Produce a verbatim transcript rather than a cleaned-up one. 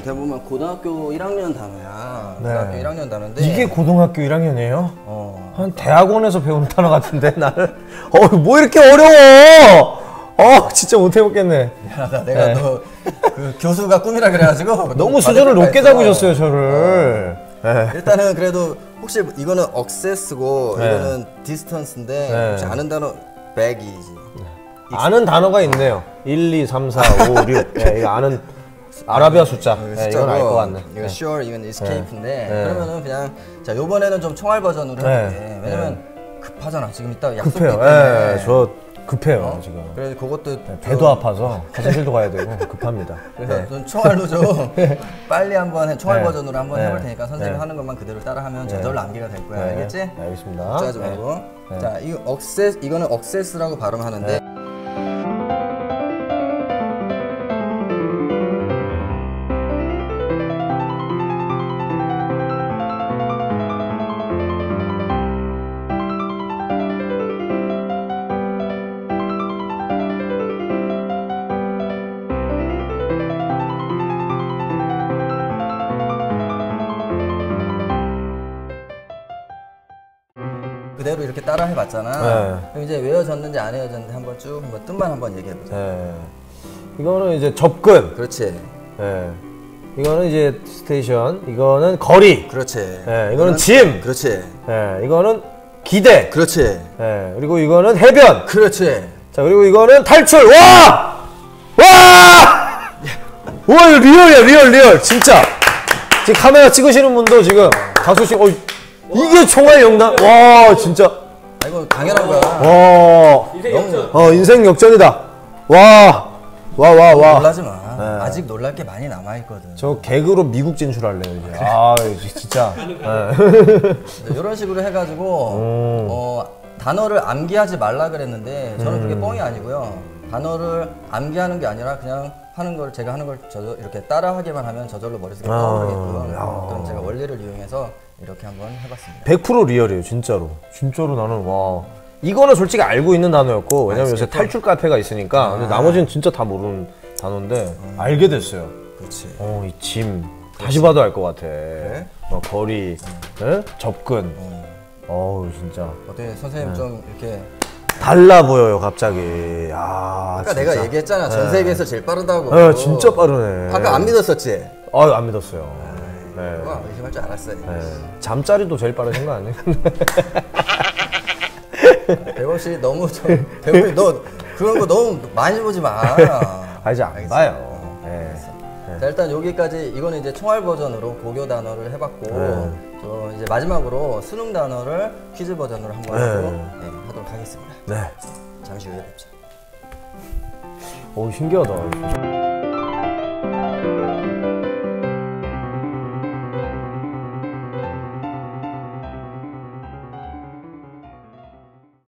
어떻게 보면 고등학교 일 학년 단어야. 네. 고등학교 일 학년 단어인데 이게 고등학교 일 학년이에요? 어. 한 대학원에서 배우는 단어 같은데 나는 어 뭐 이렇게 어려워? 어 진짜 못 해먹겠네. 미안하다. 내가 네. 너 그 교수가 꿈이라 그래가지고 너무 수준을 높게 잡으셨어요 저를. 어. 네. 일단은 그래도 혹시 이거는 억세스고 네. 이거는 디스턴스인데 네. 혹시 아는 단어 백이지. 아는 단어가 있네요. 일, 이, 삼, 사, 오, 육. 네, 이거 아는 아라비아 숫자. 네, 이건 알 것 같네. 이거 네. sure, 이건 escape인데 네. 그러면은 그냥 자 요번에는 좀 총알 버전으로 네. 해볼게. 왜냐면 네. 급하잖아. 지금 이따 약속이 급해요. 때문에. 예, 저 급해요 어? 지금. 그래서 그것도 네, 배도 아파서 화장실도 가야 되고 급합니다. 그래서 네. 좀 총알로 좀 빨리 한번 해, 총알 네. 버전으로 한번 네. 해볼 테니까 선생님이 네. 하는 것만 그대로 따라하면 네. 저절로 암기가 될 거야. 네. 알겠지? 네, 알겠습니다. 걱정하지 말고. 네. 자, 이거 억세스 이거는 억세스라고 발음하는데. 네. 그대로 이렇게 따라 해봤잖아. 네. 그럼 이제 외워졌는지 안 외워졌는지 한번 쭉 한번 뜻만 한번 얘기해보자. 네. 이거는 이제 접근. 그렇지. 네. 이거는 이제 스테이션. 이거는 거리. 그렇지. 네. 이거는 짐. 그렇지. 네. 이거는 기대. 그렇지. 네. 그리고 이거는 해변. 그렇지. 자 그리고 이거는 탈출. 와! 와! 와 이거 리얼이야 리얼 리얼 진짜. 지금 카메라 찍으시는 분도 지금 가수씨 어 이게 총알 영남. 와 진짜. 아 이거 당연한 거야. 와. 인생 역전. 어 인생 역전이다. 와. 와 와 와. 놀라지 마. 네. 아직 놀랄 게 많이 남아있거든. 저 개그로 미국 진출할래요 이제. 아 진짜. 이런 식으로 해가지고 음. 어, 단어를 암기하지 말라 그랬는데 저는 그게 뻥이 아니고요. 단어를 암기하는 게 아니라 그냥 하는 걸 제가 하는 걸 저절 이렇게 따라하기만 하면 저절로 머릿속에 아, 떠오르게끔 야. 그럼 제가 원리를 이용해서 이렇게 한번 해봤습니다. 백 퍼센트 리얼이에요 진짜로. 진짜로 나는 와. 이거는 솔직히 알고 있는 단어였고 왜냐면 요새 탈출 카페가 있으니까. 근데 나머지는 진짜 다 모르는 단어인데 음. 알게 됐어요. 그렇지. 어, 이 짐 다시 봐도 알 것 같아. 그래? 어, 거리, 응? 접근. 음. 어우 진짜 어때 선생님 좀 이렇게 달라 보여요 갑자기. 아, 아까 진짜. 내가 얘기했잖아. 전 세계에서 제일 빠르다고. 네, 진짜 빠르네. 아까 안 믿었었지? 아유 안 믿었어요. 네. 그거 의심할 줄 알았어. 네. 잠자리도 제일 빠르신 거 아니에요? 배범 씨 너무 저 배범 너 그런 거 너무 많이 보지 마. 아 이제 안 알겠어. 봐요. 네. 자 일단 여기까지 이거는 이제 총알 버전으로 고교 단어를 해봤고 네. 저 이제 마지막으로 수능 단어를 퀴즈 버전으로 한번 네. 하고 네, 하도록 하겠습니다. 네. 잠시 후에 뵙자. 오 신기하다.